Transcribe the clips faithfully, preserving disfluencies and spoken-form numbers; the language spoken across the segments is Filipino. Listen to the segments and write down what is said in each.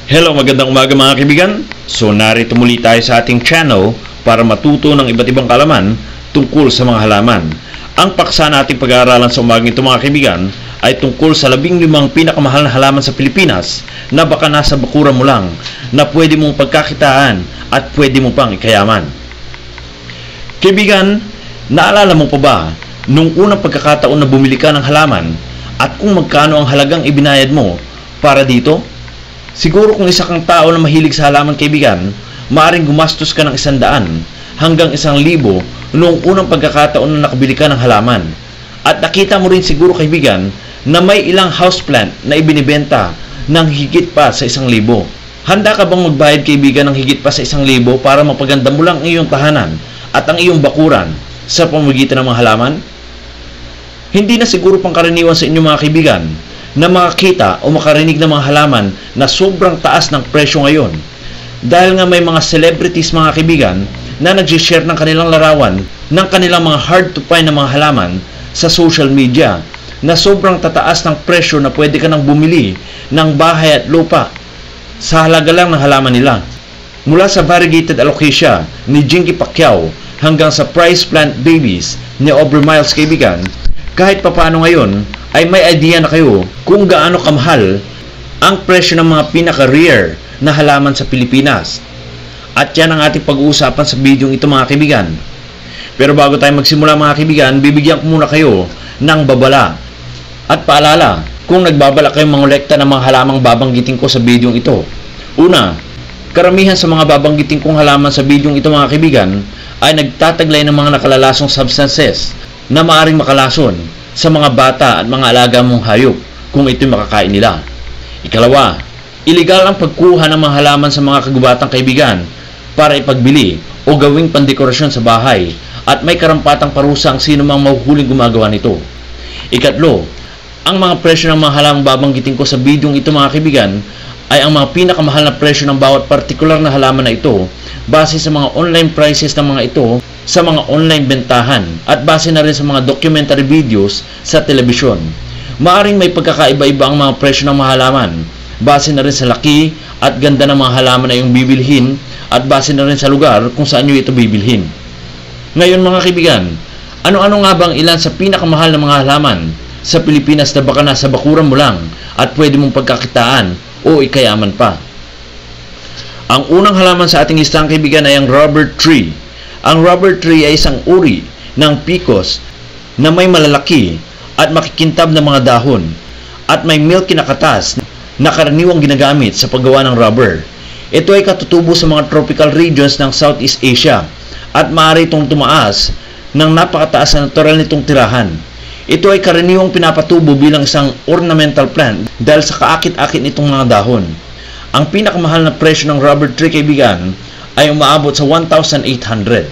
Hello, magandang umaga mga kaibigan. So narito muli tayo sa ating channel para matuto ng iba't ibang kaalaman tungkol sa mga halaman. Ang paksa nating pag-aaralan sa umagang ito mga kaibigan ay tungkol sa labing limang pinakamahal na halaman sa Pilipinas na baka nasa bakuran mo lang, na pwede mong pagkakitaan at pwede mo pang ikayaman. Kaibigan, naalala mo pa ba nung unang pagkakataon na bumili ka ng halaman at kung magkano ang halagang ibinayad mo para dito? Siguro kung isa kang tao na mahilig sa halaman kaibigan, maaaring gumastos ka ng isang daan hanggang isang libo noong unang pagkakataon na nakabili ka ng halaman. At nakita mo rin siguro kaibigan na may ilang houseplant na ibinibenta ng higit pa sa isang libo. Handa ka bang magbayad kaibigan ng higit pa sa isang libo para mapaganda mo lang ang iyong tahanan at ang iyong bakuran sa pamamagitan ng mga halaman? Hindi na siguro pangkaraniwan sa inyong mga kaibigan na makakita o makarinig ng mga halaman na sobrang taas ng presyo ngayon. Dahil nga may mga celebrities mga kaibigan na nag-share ng kanilang larawan ng kanilang mga hard to find na mga halaman sa social media na sobrang tataas ng presyo na pwede ka nang bumili ng bahay at lupa sa halaga lang ng halaman nila. Mula sa variegated alocasia ni Jinky Pacquiao hanggang sa price plant babies ni Aubrey Miles kaibigan, kahit papaano ngayon ay may idea na kayo kung gaano kamahal ang presyo ng mga pinaka-rare na halaman sa Pilipinas. At yan ang ating pag-uusapan sa video ito mga kaibigan. Pero bago tayo magsimula mga kaibigan, bibigyan ko muna kayo ng babala. At paalala, kung nagbabala kayong mangolekta ng mga halamang babanggitin ko sa video ito. Una, karamihan sa mga babanggitin kong halaman sa video ito mga kaibigan ay nagtataglay ng mga nakalalasong substances na maaring makalason sa mga bata at mga alaga mong hayop kung ito'y makakain nila. Ikalawa, iligal ang pagkuha ng mga halaman sa mga kagubatang kaibigan para ipagbili o gawing pandekorasyon sa bahay at may karampatang parusa ang sino mang mahuhuling gumagawa nito. Ikatlo, ang mga presyo ng mga halamang babanggitin ko sa video ito mga kaibigan ay ang mga pinakamahal na presyo ng bawat partikular na halaman na ito base sa mga online prices ng mga ito sa mga online bentahan at base na rin sa mga documentary videos sa telebisyon. Maaring may pagkakaiba-iba ang mga presyo ng mga halaman base na rin sa laki at ganda ng mga halaman na iyong bibilhin at base na rin sa lugar kung saan nyo ito bibilhin. Ngayon mga kaibigan, ano-ano nga bang ilan sa pinakamahal na mga halaman sa Pilipinas na baka nasa bakuran mo lang at pwede mong pagkakitaan o ikayaman pa? Ang unang halaman sa ating listahan kaibigan ay ang rubber tree. Ang rubber tree ay isang uri ng pikos na may malalaki at makikintab na mga dahon at may milky na katas na karaniwang ginagamit sa paggawa ng rubber. Ito ay katutubo sa mga tropical regions ng Southeast Asia at maaari itong tumaas ng napakataas na natural nitong tirahan. Ito ay karaniwang pinapatubo bilang isang ornamental plant dahil sa kaakit-akit nitong mga dahon. Ang pinakamahal na presyo ng rubber tree kaibigan ay umaabot sa one thousand eight hundred.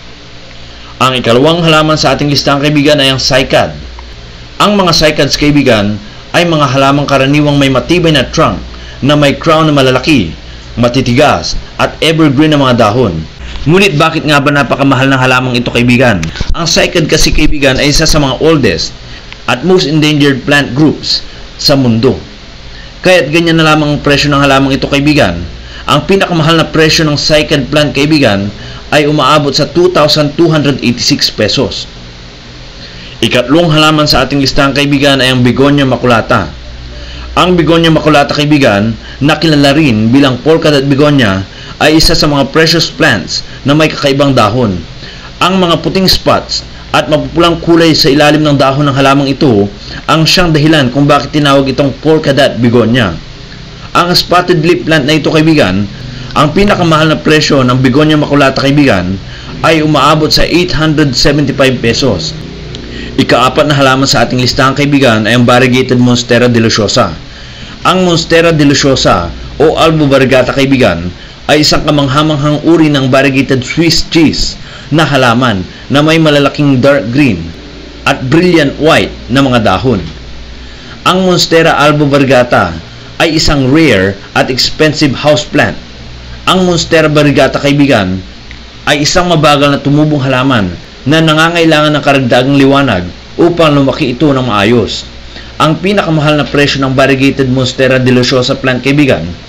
Ang ikalawang halaman sa ating listahan kaibigan ay ang cycad. Ang mga cycads kaibigan ay mga halamang karaniwang may matibay na trunk na may crown na malalaki, matitigas at evergreen na mga dahon. Ngunit bakit nga ba napakamahal ng halamang ito kaibigan? Ang cycad kasi kaibigan ay isa sa mga oldest at most endangered plant groups sa mundo. Kaya't ganyan na lamang ang presyo ng halamang ito kaibigan. Ang pinakamahal na presyo ng cycad plant kaibigan ay umaabot sa two thousand two hundred eighty-six pesos. Ikatlong halaman sa ating listahan kaibigan ay ang Begonia maculata. Ang Begonia maculata kaibigan, na kilala rin bilang polka dot begonia, ay isa sa mga precious plants na may kakaibang dahon. Ang mga puting spots at mapupulang kulay sa ilalim ng dahon ng halamang ito ang siyang dahilan kung bakit tinawag itong polka dot begonia. Ang spotted leaf plant na ito kaibigan, ang pinakamahal na presyo ng Begonia maculata kaibigan ay umaabot sa eight hundred seventy-five pesos. Ikaapat na halaman sa ating listahan kaibigan ay ang variegated Monstera deliciosa. Ang Monstera deliciosa o Alba variegata kaibigan ay isang kamanghamanghang uri ng variegated Swiss cheese na halaman na may malalaking dark green at brilliant white na mga dahon. Ang Monstera alba variegata ay isang rare at expensive houseplant. Ang Monstera variegata kaibigan ay isang mabagal na tumubong halaman na nangangailangan ng karagdagang liwanag upang lumaki ito ng maayos. Ang pinakamahal na presyo ng variegated Monstera deliciosa plant kaibigan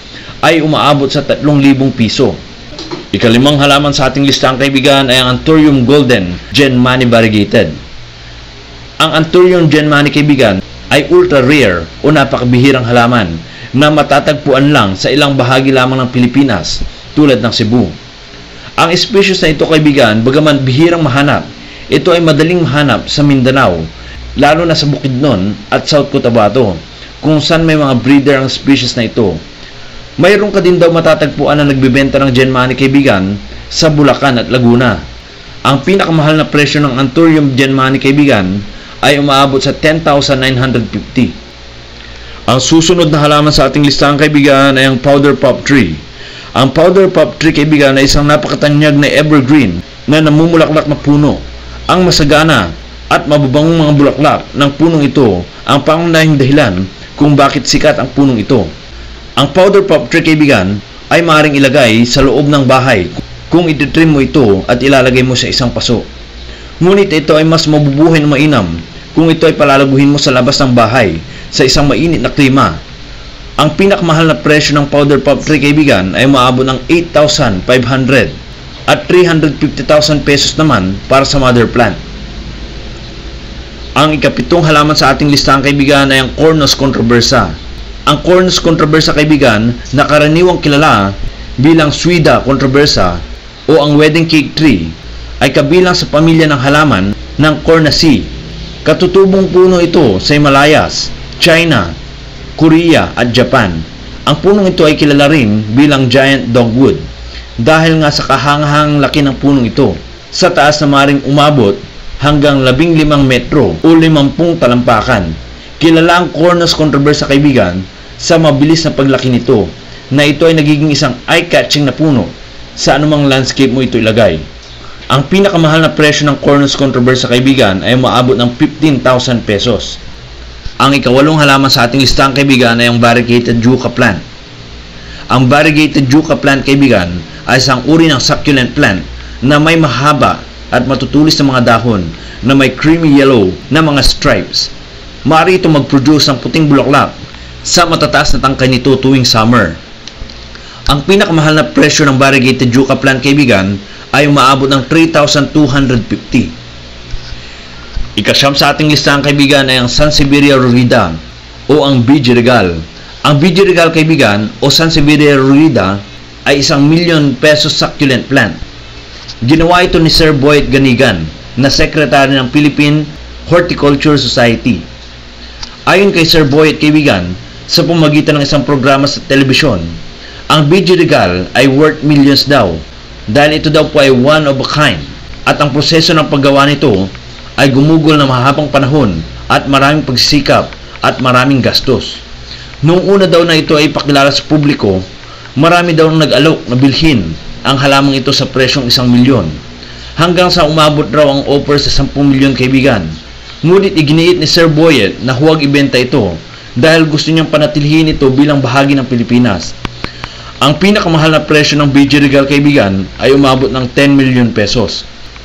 ay umaabot sa tatlong libong piso. Ikalimang halaman sa ating listahan kaibigan ay ang Anthurium golden Genmani variegated. Ang Anthurium Genmani kaibigan ay ultra rare o napakabihirang halaman na matatagpuan lang sa ilang bahagi lamang ng Pilipinas tulad ng Cebu. Ang species na ito kaibigan, bagaman bihirang mahanap, ito ay madaling mahanap sa Mindanao, lalo na sa Bukidnon at South Cotabato, kung saan may mga breeder ang species na ito. Mayroon ka din daw matatagpuan na nagbebenta ng Genmani kaibigan sa Bulacan at Laguna. Ang pinakamahal na presyo ng Anthurium Genmani kaibigan ay umaabot sa ten thousand nine hundred fifty. Ang susunod na halaman sa ating listahan kaibigan ay ang powder puff tree. Ang powder puff tree kaibigan ay isang napakatanyag na evergreen na namumulaklak na puno. Ang masagana at mababangong mga bulaklak ng punong ito ang pangunahing dahilan kung bakit sikat ang punong ito. Ang powder puff tree kaibigan ay maaaring ilagay sa loob ng bahay kung ititrim mo ito at ilalagay mo sa isang paso. Ngunit ito ay mas mabubuhay na mainam kung ito ay palalaguhin mo sa labas ng bahay sa isang mainit na klima. Ang pinakamahal na presyo ng powder puff tree kaibigan ay umaabot ng eight thousand five hundred at three hundred fifty thousand pesos naman para sa mother plant. Ang ikapitong halaman sa ating listahan kaibigan ay ang Cornus controversa. Ang Cornus controversa kaibigan na karaniwang kilala bilang Suida controversa o ang wedding cake tree ay kabilang sa pamilya ng halaman ng Cornaceae. Katutubong puno ito sa Himalayas, China, Korea at Japan. Ang punong ito ay kilala rin bilang giant dogwood dahil nga sa kahanghang laki ng punong ito. Sa taas na maring umabot hanggang labing limang metro o limampung talampakan. Kilala ang Cornus controversa kaibigan sa mabilis na paglaki nito na ito ay nagiging isang eye-catching na puno sa anumang landscape mo ito ilagay. Ang pinakamahal na presyo ng Cornus controversa kaibigan ay umaabot ng fifteen thousand pesos. Ang ikawalong halaman sa ating listahan kaibigan ay ang variegated yucca plant. Ang variegated yucca plant kaibigan ay isang uri ng succulent plant na may mahaba at matutulis na mga dahon na may creamy yellow na mga stripes. Maaari ito mag-produce ng puting bulaklak sa matataas na tangkay nito tuwing summer. Ang pinakamahal na presyo ng variegated yucca plant kaibigan ay umaabot ng three thousand two hundred fifty. Ikasyam sa ating listahan kaibigan ay ang Sansevieria rurida o ang B G regal. Ang B G regal kaibigan o Sansevieria rurida ay isang million pesos succulent plant. Ginawa ito ni Sir Boyd Ganigan na sekretary ng Philippine Horticulture Society. Ayon kay Sir Boyd kaibigan, sa pamamagitan ng isang programa sa telebisyon, ang B G regal ay worth millions daw dahil ito daw po ay one of a kind at ang proseso ng paggawa nito ay gumugol na mahabang panahon at maraming pagsisikap at maraming gastos. Noong una daw na ito ay ipakilala sa publiko, marami daw nag-alok na bilhin ang halamang ito sa presyong isang milyon hanggang sa umabot raw ang offer sa sampung milyon kaibigan. Ngunit iginiit ni Sir Boyd na huwag ibenta ito dahil gusto niyang panatilihin ito bilang bahagi ng Pilipinas. Ang pinakamahal na presyo ng B G regal kaibigan ay umabot ng ten million pesos.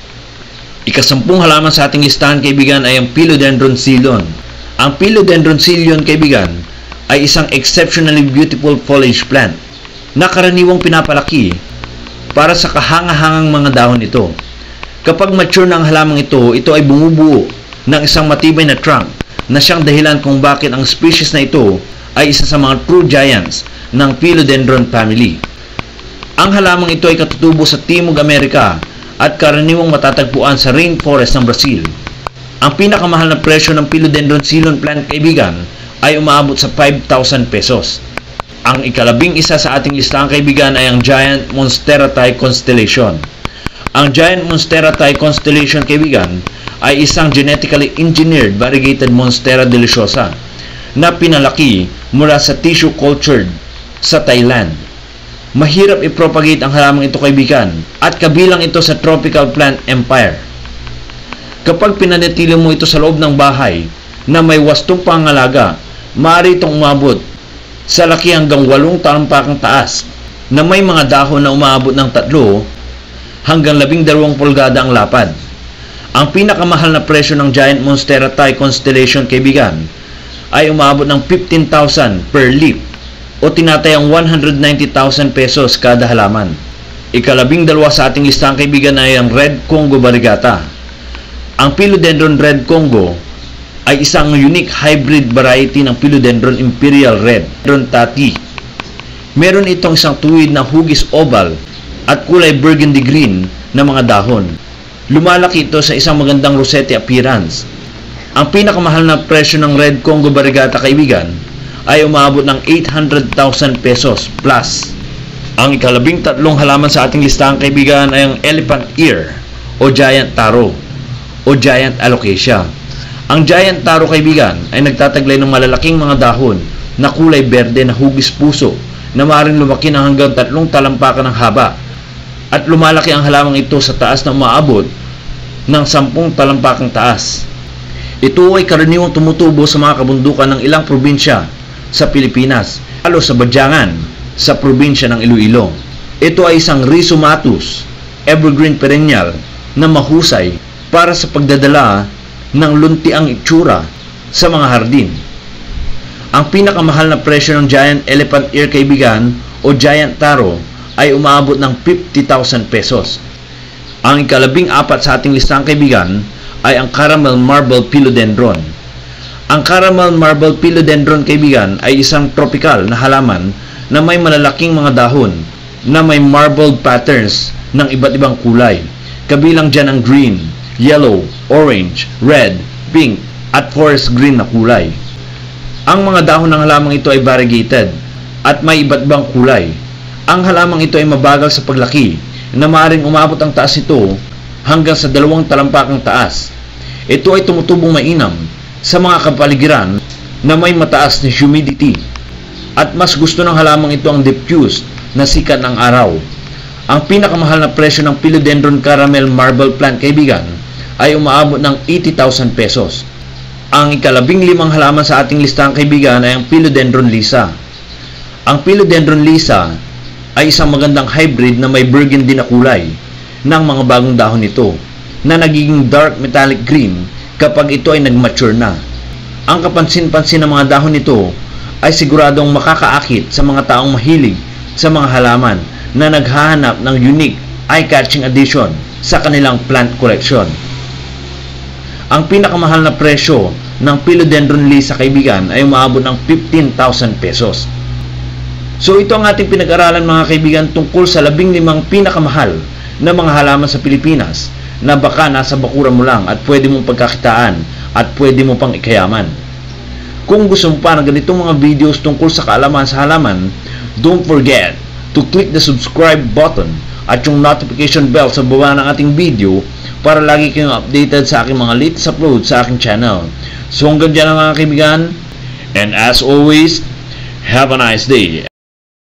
Ikasampung halaman sa ating listahan kaibigan ay ang Philodendron Ceylon. Ang Philodendron Ceylon kaibigan ay isang exceptionally beautiful foliage plant na karaniwang pinapalaki para sa kahanga-hangang mga dahon nito. Kapag mature na ang halamang ito, ito ay bumubuo ng isang matibay na trunk na siyang dahilan kung bakit ang species na ito ay isa sa mga true giants ng Philodendron family. Ang halamang ito ay katutubo sa Timog Amerika at karaniwang matatagpuan sa rainforest ng Brazil. Ang pinakamahal na presyo ng Philodendron Ceylon plant kaibigan ay umaabot sa five thousand pesos. Ang ikalabing isa sa ating listahan kaibigan ay ang Giant Monstera constellation. Ang Giant Monstera constellation kaibigan ay isang genetically engineered variegated Monstera deliciosa na pinalaki mula sa tissue cultured sa Thailand. Mahirap i-propagate ang halamang ito kaibigan at kabilang ito sa tropical plant empire. Kapag pinanatili mo ito sa loob ng bahay na may wastong pangalaga, maaari itong umabot sa laki hanggang walong talampakang taas na may mga dahon na umaabot ng tatlo hanggang labing dalawang pulgada ang lapad. Ang pinakamahal na presyo ng Giant Monstera constellation kaibigan ay umabot ng fifteen thousand per leaf. o tinatayang one hundred ninety thousand pesos kada halaman. Ikalabing dalawa sa ating listahan kaibigan ay ang Red Congo Variegata. Ang Philodendron Red Congo ay isang unique hybrid variety ng Philodendron Imperial Red Tati. Meron itong isang tuwid na hugis oval at kulay burgundy green na mga dahon. Lumalaki ito sa isang magandang rosette appearance. Ang pinakamahal na presyo ng Red Congo Variegata kaibigan ay umaabot ng eight hundred thousand pesos plus. Ang ikalabing tatlong halaman sa ating listahan kaibigan ay ang Elephant Ear o Giant Taro o Giant Alocasia. Ang Giant Taro kaibigan ay nagtataglay ng malalaking mga dahon na kulay berde na hugis puso na maaaring lumaki ng hanggang tatlong talampakan ng haba at lumalaki ang halamang ito sa taas na umaabot ng sampung talampakang taas. Ito ay karaniwang tumutubo sa mga kabundukan ng ilang probinsya sa Pilipinas, lalo sa Badyangan sa probinsya ng Iloilo. Ito ay isang rhizomatous evergreen perennial na mahusay para sa pagdadala ng luntiang itsura sa mga hardin. Ang pinakamahal na presyo ng Giant Elephant Ear kaibigan o Giant Taro ay umaabot ng fifty thousand pesos. Ang ikalabing apat sa ating listahan kaibigan ay ang Caramel Marble Philodendron. Ang Caramel Marble Philodendron kaibigan ay isang tropical na halaman na may malalaking mga dahon na may marbled patterns ng iba't ibang kulay. Kabilang dyan ang green, yellow, orange, red, pink, at forest green na kulay. Ang mga dahon ng halamang ito ay variegated at may iba't ibang kulay. Ang halamang ito ay mabagal sa paglaki na maaaring umabot ang taas ito hanggang sa dalawang talampakang taas. Ito ay tumutubong mainam sa mga kapaligiran na may mataas na humidity at mas gusto ng halamang ito ang diffused na sikat ng araw. Ang pinakamahal na presyo ng Philodendron Caramel Marble Plant kaibigan ay umaabot ng eighty thousand pesos. Ang ikalabing limang halaman sa ating listahan kaibigan ay ang Philodendron Lisa. Ang Philodendron Lisa ay isang magandang hybrid na may burgundy na kulay ng mga bagong dahon nito na nagiging dark metallic green kapag ito ay nagmature na. Ang kapansin-pansin ng mga dahon nito ay siguradong makakaakit sa mga taong mahilig sa mga halaman na naghahanap ng unique eye-catching addition sa kanilang plant collection. Ang pinakamahal na presyo ng Philodendron Lisa kaibigan ay umaabot ng fifteen thousand pesos. So ito ang ating pinag-aralan mga kaibigan tungkol sa labing limang pinakamahal na mga halaman sa Pilipinas na baka nasa bakuran mo lang at pwede mong pagkakitaan at pwede mo pang ikayaman. Kung gusto mo pa ng ganitong mga videos tungkol sa kaalaman sa halaman, don't forget to click the subscribe button at yung notification bell sa baba ng ating video para lagi kayong updated sa aking mga latest upload sa aking channel. So hanggang dyan mga kaibigan, and as always, have a nice day.